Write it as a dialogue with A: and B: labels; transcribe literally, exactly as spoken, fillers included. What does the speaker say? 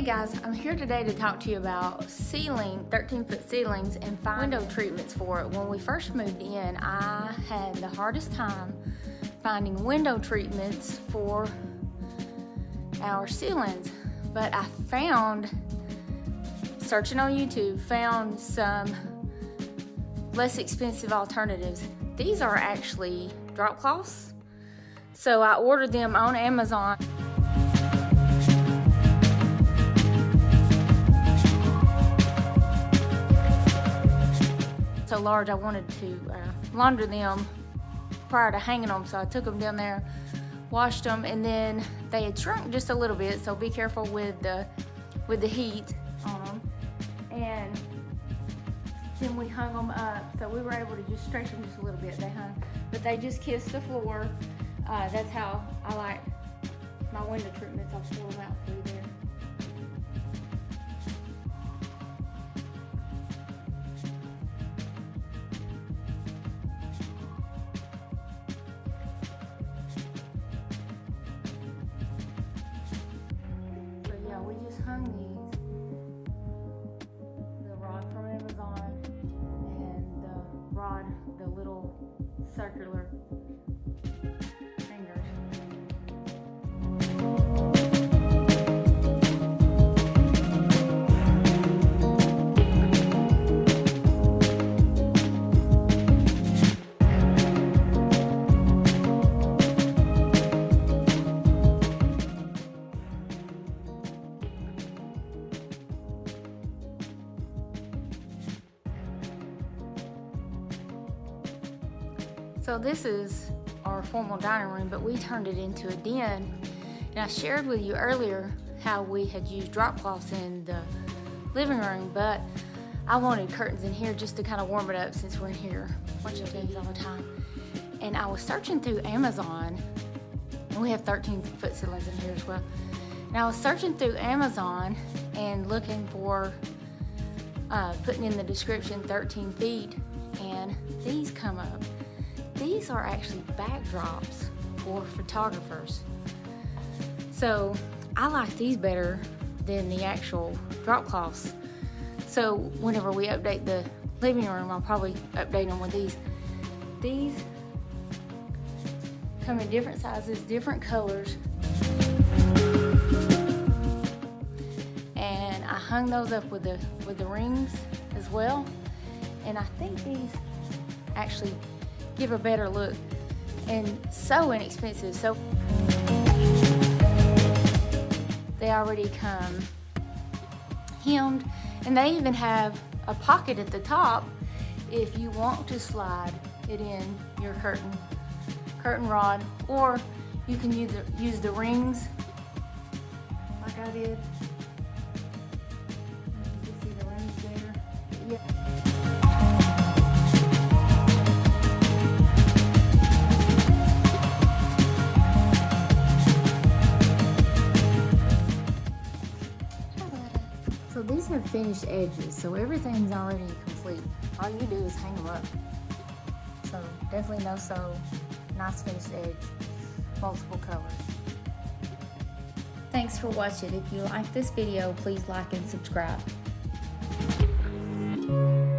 A: guys, I'm here today to talk to you about ceiling, thirteen foot ceilings and window treatments for it. When we first moved in, I had the hardest time finding window treatments for our ceilings, but I found, searching on YouTube, found some less expensive alternatives. These are actually drop cloths, so I ordered them on Amazon. So large, I wanted to uh, launder them prior to hanging them, so I took them down there, washed them, and then they had shrunk just a little bit, so be careful with the with the heat on them. And then we hung them up, so we were able to just stretch them just a little bit. They hung, but they just kissed the floor. Uh, that's how I like my window treatments. I'll pull them out for you there. We just hung these, the rod from Amazon and the rod, the little circular fingers. So this is our formal dining room, but we turned it into a den. And I shared with you earlier how we had used drop cloths in the living room, but I wanted curtains in here just to kind of warm it up since we're in here watching T V all the time. And I was searching through Amazon, and we have thirteen foot ceilings in here as well. And I was searching through Amazon and looking for, uh, putting in the description thirteen feet, and these come up. These are actually backdrops for photographers. So I like these better than the actual drop cloths. So whenever we update the living room, I'll probably update them with these. These come in different sizes, different colors. And I hung those up with the, with the rings as well. And I think these actually give a better look, and so inexpensive. So they already come hemmed, and they even have a pocket at the top if you want to slide it in your curtain curtain rod, or you can use the, use the rings like I did. You can see the rings there. Yeah. So these have finished edges, so everything's already complete. All you do is hang them up. So definitely no sew, nice finished edge, multiple colors. Thanks for watching. If you like this video, please like and subscribe.